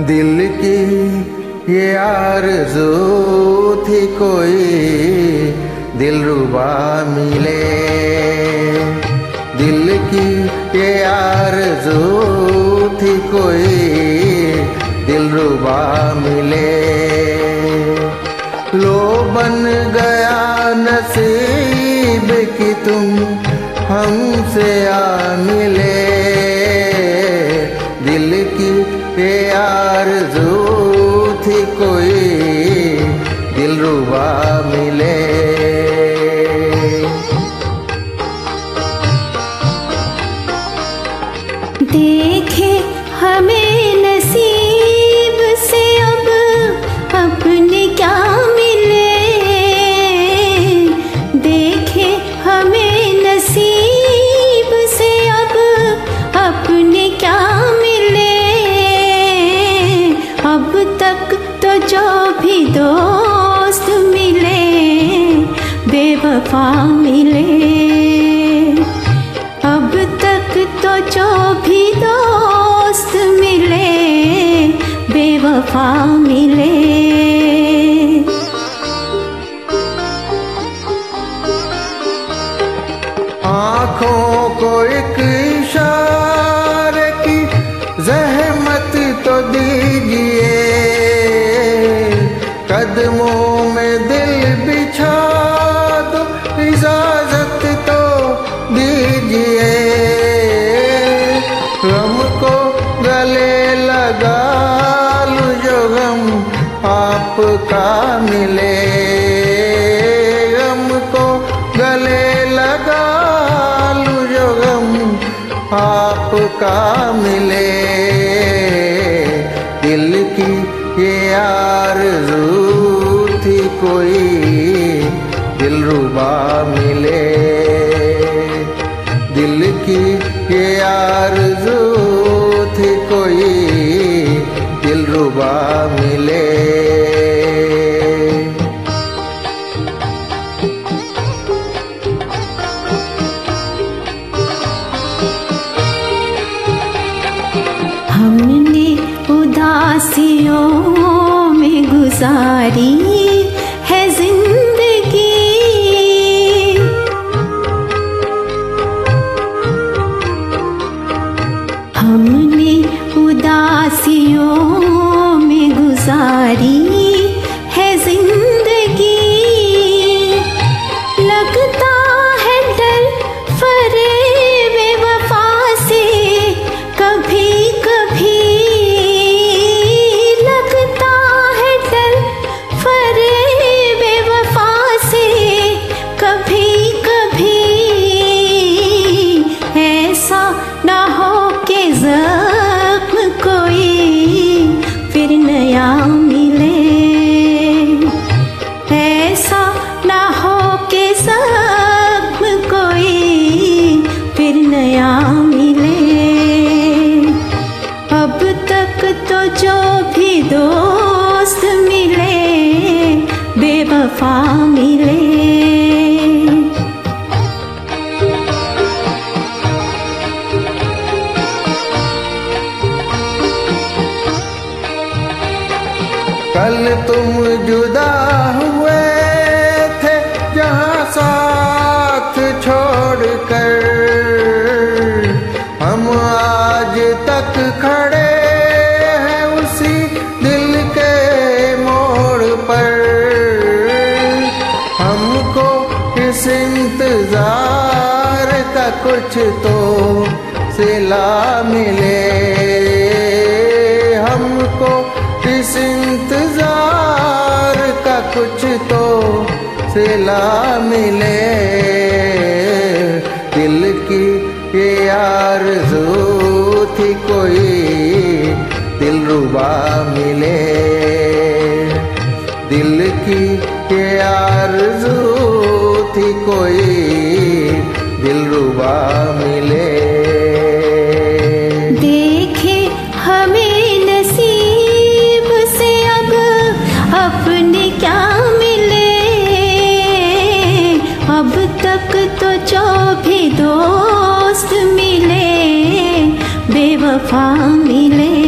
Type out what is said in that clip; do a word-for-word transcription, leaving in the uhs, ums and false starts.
दिल की ये आरज़ू थी कोई दिलरुबा मिले। दिल की ये आरज़ू थी कोई दिलरुबा मिले। लो बन गया नसीब कि तुम हमसे आ मिले। दिल की ये आरज़ू थी कोई दिलरुबा मिले। देखे हमें नसीब से अब अपने क्या मिले। देखे हमें नसीब से अब अपने क्या मिले। अब तक तो जो भी दोस्त मिले बेवफा मिले। अब तक तो जो भी दोस्त मिले बेवफा मिले। आँखों को एक इशारे की ज़हमत तो दीजिए। कदमों में दिल बिछा दो इजाज़त तो दीजिए। गम को गले लगा लूं जो गम आपका मिले। गम को गले लगा लूं जो गम आपका मिले। दिल की ये आरज़ू थी कोई दिलरुबा मिले। दिल की ये आरज़ू थी कोई दिलरुबा मिले। हमने उदासियों में गुजारी है जिंदगी। हमने उदासियों में गुजारी है जिंदगी। लगता है डर फरेब वफा से कभी कभी। लगता है डर फरेब वफा से कभी कभी। ऐसा ना हो के ज़ख्म कोई फिर नया मिले। ऐसा ना हो के ज़ख्म कोई फिर नया मिले। अब तक तो जो भी दोस्त मिले बेवफा मिले। कल तुम जुदा हुए थे जहाँ साथ छोड़कर। हम आज तक खड़े हैं उसी दिल के मोड़ पर। हमको इस इंतजार का कुछ तो सिला मिले। हमको इस इंतजार का कुछ तो सिला मिले। दिल की ये आरज़ू थी कोई दिलरुबा मिले। दिल की ये आरज़ू थी कोई दिलरुबा मिले। देखे हमें नसीब से अब अपने क्या मिले। अब तक तो जो भी दोस्त मिले बेवफा मिले।